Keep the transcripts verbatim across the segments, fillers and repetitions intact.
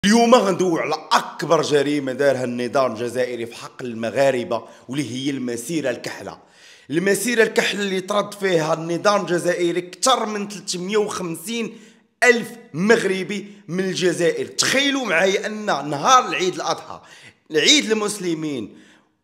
اليوم غندويو على اكبر جريمه دارها النظام الجزائري في حق المغاربه، واللي هي المسيره الكحله. المسيره الكحله اللي طرد فيها النظام الجزائري اكثر من ثلاثمائة وخمسين الف مغربي من الجزائر. تخيلوا معايا ان نهار العيد الاضحى، العيد المسلمين،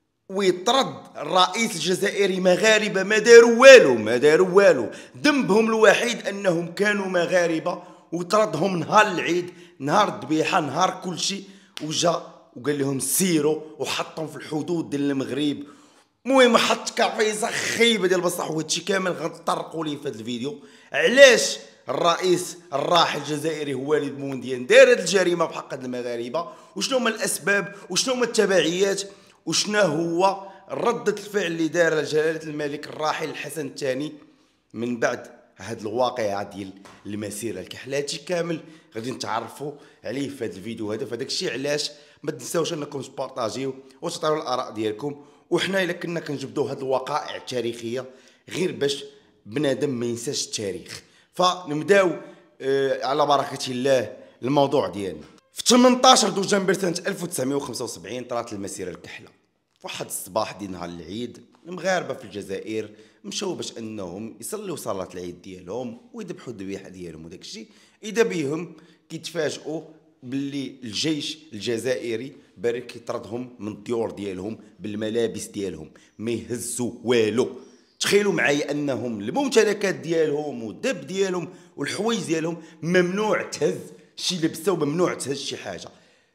ويطرد الرئيس الجزائري مغاربه ما داروا والو ما داروا والو ذنبهم الوحيد انهم كانوا مغاربه، وطردهم نهار العيد، نهار الذبيحه، نهار كل شيء، وجا وقال لهم سيروا وحطهم في الحدود ديال المغرب. المهم حط كعفيزه خايبه ديال بصح، وهادشي كامل غنطرقوا ليه في هذا الفيديو. علاش الرئيس الراحل الجزائري هو والد بومدين دار هذه الجريمه بحق هاد المغاربه، وشنو هما الاسباب وشنو هما التبعيات وشنو هو ردة الفعل اللي دارها جلالة الملك الراحل الحسن الثاني من بعد هاد الواقعة ديال المسيرة الكحلة. هادشي كامل غادي نتعرفوا عليه في هاد الفيديو هذا. فداك الشيء علاش ما تنساوش انكم تبارطاجيو وتعطيو الاراء ديالكم. وحنا الا كنا كنجبدوا هاد الوقائع التاريخيه غير باش بنادم ما ينساش التاريخ. فنبداو آه على بركه الله الموضوع ديالنا. في ثمنطاش دجنبر سنه ألف وتسعمائة وخمسة وسبعين طرات المسيره الكحله. واحد الصباح ديال نهار العيد، المغاربه في الجزائر مشاو باش انهم يصليو صلاه العيد ديالهم ويذبحوا الذبيحه ديالهم وداك الشيء. اذا بهم كيتفاجئوا باللي الجيش الجزائري بارك كيطردهم من الديور ديالهم بالملابس ديالهم، ما يهزوا والو. تخيلوا معايا انهم الممتلكات ديالهم والدب ديالهم والحوايج ديالهم ممنوع تهز شي لبسه وممنوع تهز شي حاجه.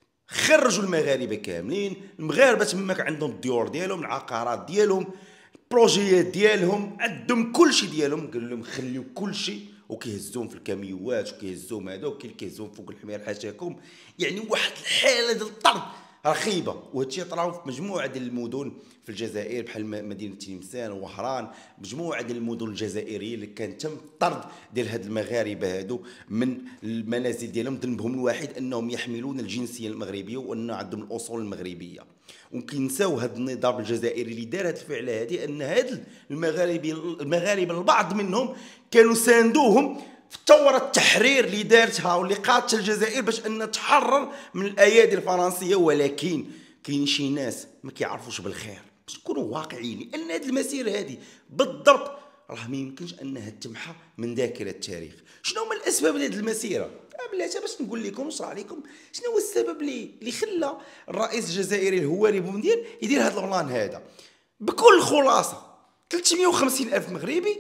خرجوا المغاربه كاملين، المغاربه تماك عندهم الديور ديالهم، العقارات ديالهم، البروجيات ديالهم، عندهم كلشي ديالهم. قالوا لهم خليو كلشي، وكيهزوهم في الكاميوات وكيهزوهم هذوك كيهزوهم فوق الحمير حاشاكم. يعني واحد الحاله ديال الطرد رخيبه. وهادشي طراو في مجموعه ديال المدن في الجزائر بحال مدينه تلمسان ووهران، مجموعه ديال المدن الجزائريه اللي كان تم الطرد ديال هاد المغاربه هادو من المنازل ديالهم. ذنبهم الوحيد انهم يحملون الجنسيه المغربيه وان عندهم الاصول المغربيه. وكينساو هاد النظام الجزائري اللي دار هاد الفعله هادي ان هاد المغاربه المغاربه البعض منهم كانوا ساندوهم في الثوره التحرير اللي دارتها واللي قادتها الجزائر باش ان تحرر من الايادي الفرنسيه. ولكن كاين شي ناس ما كيعرفوش بالخير، باش نكونوا واقعيين، لان هذه المسيره هذه بالضبط راه ما يمكنش انها تمحى من ذاكره التاريخ. شنو هما الاسباب لهذه المسيره؟ بلاتي باش نقول لكم نشرح لكم شنو هو السبب اللي اللي خلى الرئيس الجزائري الهواري بومدين يدير هذا البلان هذا. بكل خلاصه ثلاثمائة وخمسين الف مغربي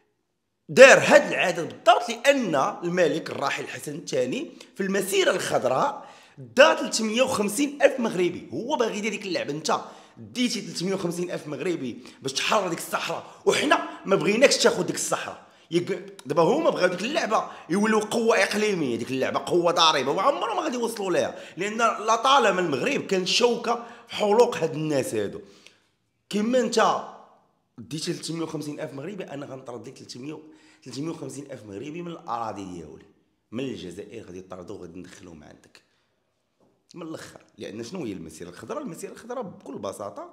دار هذا العدد بالضبط لان الملك الراحل الحسن الثاني في المسيره الخضراء دا ثلاثمائة وخمسين الف مغربي. هو باغي يدير ديك اللعبه. انت ديتي ثلاثمائة وخمسين الف مغربي باش تحرر ديك الصحراء، وحنا ما بغيناكش تاخذ ديك الصحراء. دابا هما بغاو ديك اللعبه يولوا قوه اقليميه، ديك اللعبه قوه ضاربه، وعمرهم ما غادي يوصلوا لها، لان لا طالما المغرب كان شوكه في حلوق هاد الناس هادو. كيما انت ديتي ثلاثمائة وخمسين الف مغربي، انا غنطرد لك ثلاثمائة وخمسين الف مغربي من الاراضي ديالي، من الجزائر غادي يطردوا غادي ندخلوهم عندك من الاخر. لان شنو هي المسيره الخضراء؟ المسيره الخضراء بكل بساطه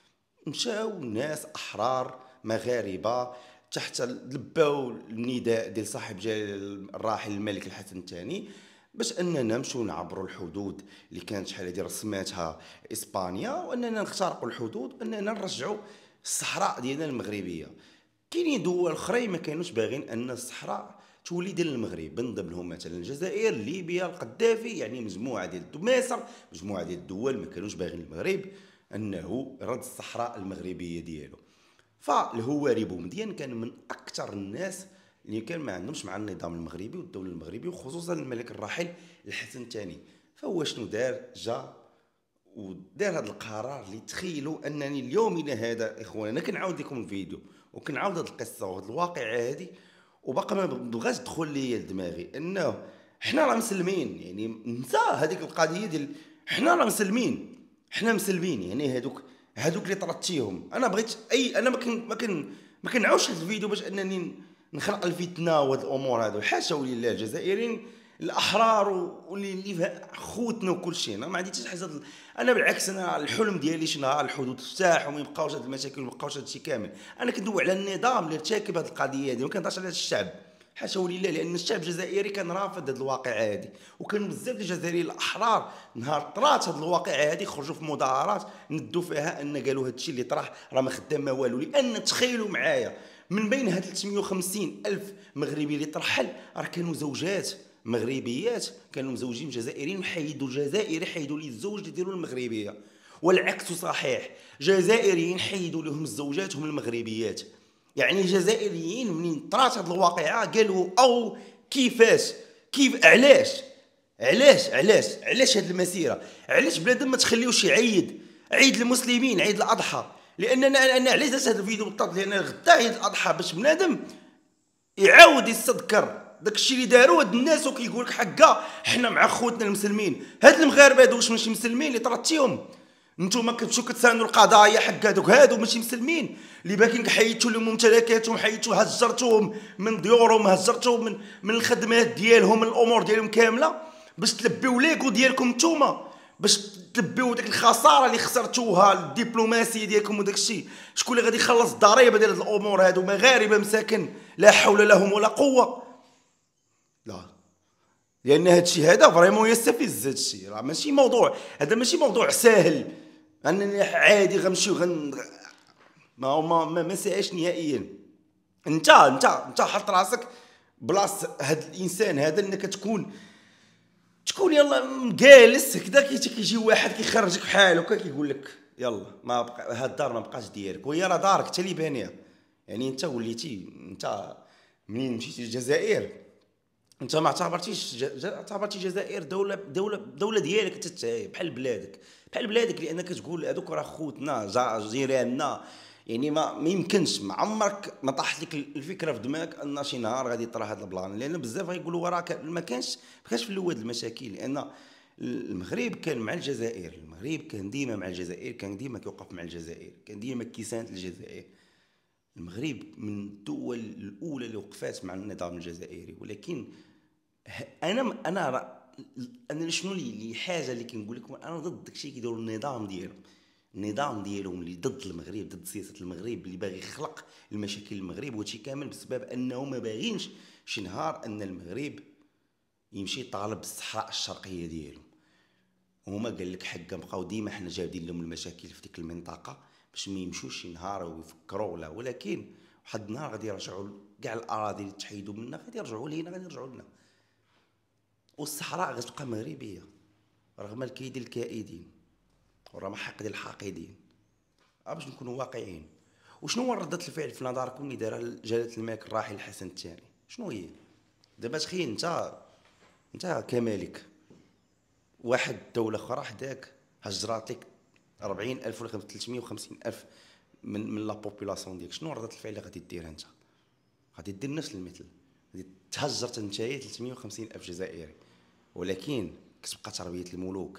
مشاو ناس احرار مغاربه تحت لباو النداء ديال صاحب جلاله الراحل الملك الحسن الثاني باش اننا نمشيو نعبروا الحدود اللي كانت شحال هذه رسماتها اسبانيا، واننا نخترقوا الحدود واننا نرجعوا الصحراء ديالنا المغربيه. كاينين دول اخرى ما كانوش باغيين ان الصحراء تولي ديال المغرب، من ضمنهم مثلا الجزائر، ليبيا، القذافي، يعني مجموعه ديال مصر، مجموعه ديال الدول ما كانوش باغيين المغرب انه يرد الصحراء المغربيه ديالو. فالهواري بومدين كان من اكثر الناس اللي كان ما عندهمش مع النظام المغربي والدوله المغربيه، وخصوصا الملك الراحل الحسن الثاني. فهو شنو دار؟ جا ودار هذا القرار اللي تخيلوا انني اليوم الى هذا اخوانا انا كنعاود لكم الفيديو وكنعاود هذه القصه وهذه الواقعه هذه، وباقي ما بغاش تدخل لي لدماغي انه حنا راه مسلمين. يعني نسى هذيك القضيه ديال حنا راه مسلمين، حنا مسلمين. يعني هذوك هذوك اللي طردتيهم، انا بغيت اي انا ما كن ما كن ما كنعاودش هذا الفيديو باش انني نخلق الفتنه وهاد الامور هذو. حاشا ولله، الجزائريين الاحرار واللي اللي خوتنا وكل شيء. انا ما عندي حتى حاجه. انا بالعكس، انا الحلم ديالي شي نهار الحدود تفتح وما يبقاوش هاد المشاكل وما يبقاوش هاد الشيء كامل. انا كندوي على النظام اللي ارتكب هاد القضيه هذه، ما كنهضرش على الشعب. حاشا ولله، لان الشعب الجزائري كان رافض هذه الواقعه هذه، وكانوا بزاف الجزائريين الاحرار نهار طرات هذه الواقعه هذه خرجوا في مظاهرات ندوا فيها ان قالوا هذا الشيء اللي طرح راه ما خدام ما والو. لان تخيلوا معايا من بين هاد ثلاثمية وخمسين الف مغربي اللي ترحل راه كانوا زوجات مغربيات كانوا مزوجين جزائريين وحيدوا الجزائري حيدوا ليه الزوج ديالو المغربيه، والعكس صحيح، جزائريين حيدوا لهم زوجاتهم المغربيات. يعني الجزائريين منين طرات هاد الواقعه قالوا او كيفاش كيف علاش علاش علاش علاش هاد المسيره، علاش بنادم ما تخليوش يعيد عيد المسلمين عيد الاضحى. لان انا انا علاش درت هذا الفيديو بالضبط، لان غدا عيد الاضحى باش بنادم يعاود يستذكر داكشي اللي داروا هاد الناس وكيقول لك حكا حنا مع خوتنا المسلمين. هاد المغاربه هادو واش ماشي مسلمين اللي طردتيهم؟ نتوما كتمشيو كتساندوا القضايا حق هادوك هادو ماشي مسلمين اللي باكين حيدتوا لهم ممتلكاتهم، حيدتوا هجرتوهم من ديورهم، هجرتوهم من من الخدمات ديالهم، من الامور ديالهم كامله باش تلبيو ليكو ديالكم نتوما، باش تلبيو ديك الخساره اللي خسرتوها الدبلوماسيه ديالكم وداك الشيء. شكون اللي غادي يخلص الضريبه ديال هاد الامور هادو؟ مغاربه مساكن لا حول لهم ولا قوه. لا، لان هادشي هذا فريمون يستفز. هادشي راه ماشي موضوع، هذا ماشي موضوع ساهل انني عادي غنمشيو غن ما هو ما ما, ما ساهلش نهائيا. انت انت انت حط راسك بلاص هاد الانسان هذا، انك تكون تكون يلا جالس هكذا كيجي واحد كيخرجك بحال هكا كيقول لك يلا ما بقى هاد الدار ما بقاش ديالك، وهي راه دارك انت اللي بانيها. يعني انت وليتي انت منين مشيتي للجزائر انت ما اعتبرتيش اعتبرتي الجزائر دوله دوله دوله ديالك انت بحال بلادك بحال بلادك، لانك تقول هذوك راه خوتنا جيراننا. يعني ما ما يمكنش، ما عمرك ما طاحت لك الفكره في دماغك ان شي نهار غادي يطرا هذا البلان. لان بزاف غيقولوا راه ما كانش ما كانش في الاول المشاكل، لان المغرب كان مع الجزائر، المغرب كان ديما مع الجزائر، كان ديما كيوقف مع الجزائر، كان ديما كيساند الجزائر. المغرب من الدول الاولى اللي وقفات مع النظام الجزائري. ولكن انا انا انا شنو اللي حاجه اللي كنقول لكم، انا ضد داكشي كيديروا النظام ديالهم، النظام ديالهم اللي ضد المغرب، ضد سياسه المغرب، اللي باغي يخلق المشاكل المغرب. وهادشي كامل بسبب انه ما باغينش شي نهار ان المغرب يمشي يطالب بالصحراء الشرقيه ديالو. هما قال لك حقا بقاو ديما حنا جابدين لهم المشاكل في ديك المنطقه باش ما يمشوش شي نهار ويفكروا ولا. ولكن واحد النهار غادي يرجعوا كاع الاراضي اللي تحيدوا منا غادي يرجعوا لينا، غادي يرجعوا لنا، والصحراء غتبقى مغربيه رغم الكيد الكائدين ورغم حقد الحاقدين. باش نكونوا واقعيين، وشنو هو ردة الفعل في نظركم اللي دارها جلاله الملك الراحل الحسن الثاني؟ شنو هي؟ دابا تخيل انت انت كمالك واحد الدوله اخرى حداك هجرات لك أربعين ألف ولا ثلاثمية وخمسين ألف من من لا بوبولاسيون ديالك، شنو ردة الفعل اللي غادي دير انت؟ غادي دير نفس المثل، غادي تهجرت نتايا ثلاثمية وخمسين ألف جزائري. ولكن كتبقى تربيه الملوك.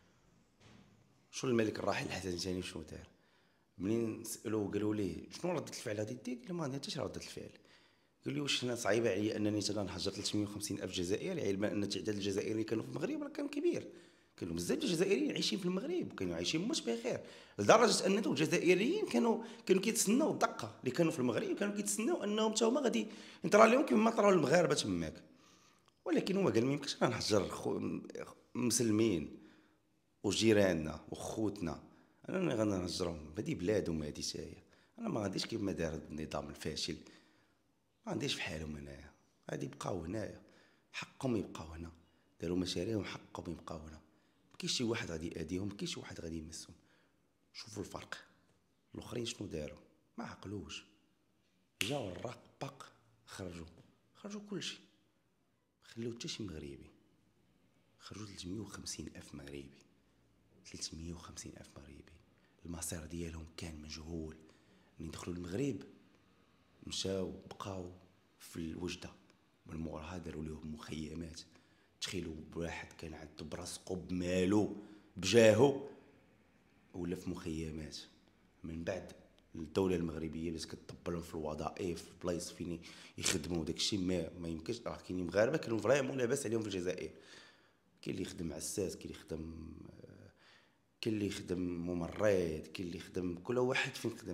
شنو الملك الراحل الحسن الثاني شنو دار؟ منين سالوه قالوا ليه شنو ردة الفعل غادي دير؟ قال ما عندي حتى ردة الفعل. قال لي واش انا صعيبه عليا انني تانا نهجر ثلاثمية وخمسين الف جزائري، علما ان تعداد الجزائريين اللي كانوا في المغرب راه كان كبير، كانوا بزاف الجزائريين عايشين في المغرب، كانوا عايشين مش بخير، لدرجه ان الجزائريين كانوا كانوا كيتسناو الدقه اللي كانوا في المغرب، كانوا كيتسناو انهم حتى هما غادي يطرى لهم كما طراو المغاربه تماك. ولكن هو قال ما يمكنش نهجر مسلمين وجيراننا وخوتنا، انا غادي نهجرهم، هذه بلادهم هذه تاهي. انا ما غاديش كيما دار النظام الفاشل، ما عنديش بحالهم هنايا، غادي يبقاو هنايا، حقهم يبقاو هنا، داروا مشاريعهم حقهم يبقاو هنا، مكاينش شي واحد غادي يأذيهم، مكاينش شي واحد غادي يمسهم. شوفوا الفرق، الاخرين شنو داروا؟ ما عقلوش، جاو الراق باق خرجوا خرجوا كلشي، خليو حتى شي مغربي، خرجوا ثلاثمية وخمسين ألف مغربي، ثلاثمية وخمسين ألف مغربي. المصير ديالهم كان مجهول. من دخلوا المغرب مشاو بقاو في الوجده، من موراها داروا لهم مخيمات. تخيلوا بواحد كان عنده براسقو بمالو بجاهو ولا في مخيمات. من بعد الدوله المغربيه اللي كتطبلهم في الوظائف في بلايص فين يخدموا داكشي ما ما يمكنش. راه كاينين مغاربه كانوا فريمون لاباس عليهم في الجزائر، كاين اللي يخدم عساس، كاين اللي يخدم كاين اللي يخدم ممرض، كاين اللي يخدم كل واحد فين خدم،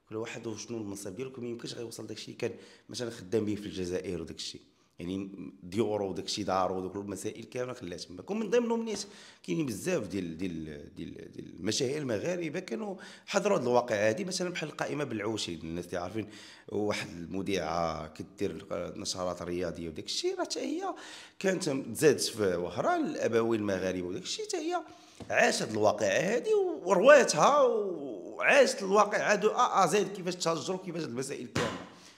كل واحد وشنو المنصب ديالو، ما يمكنش غيوصل داكشي اللي كان مثلا خدام به في الجزائر وداكشي، يعني ديورو وداكشي دارو ودوك المسائل كامله خلاها تماك. ومن ضمنهم نيت كاينين بزاف ديال ديال ديال ديال المشاهير المغاربه كانوا حضروا هذا الواقع هذه، مثلا بحال القائمه بالعوشي، الناس اللي عارفين، واحد المذيعه كدير نشرات رياضيه وداك الشيء، راه حتى هي كانت تزادت في وهران الابوين المغاربه وداك الشيء، حتى هي عاشت الواقعه هذه ورواتها وعاشت الواقع هادو ا ا زائد كيفاش تهجروا كيفاش المسائل كامله.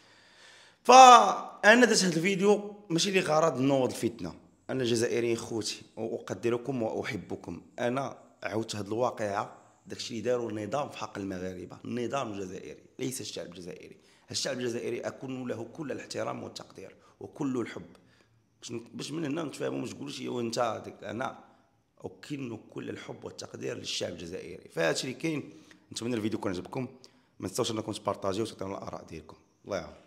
فانا درت هذا الفيديو ماشي لغرض نوض الفتنه، انا جزائري خوتي واقدركم واحبكم، انا عاودت هذه الواقعه داكشي اللي داروا النظام في حق المغاربه، النظام الجزائري ليس الشعب الجزائري. الشعب الجزائري اكون له كل الاحترام والتقدير وكل الحب، باش من هنا نتفاهموا، ما تقولوش يا وانت انا اكن كل الحب والتقدير للشعب الجزائري. فهادشي اللي كاين، نتمنى الفيديو يكون عجبكم، ما تنساوش انكم تبارطاجيو وتعطيونا الاراء ديالكم. الله يعاون.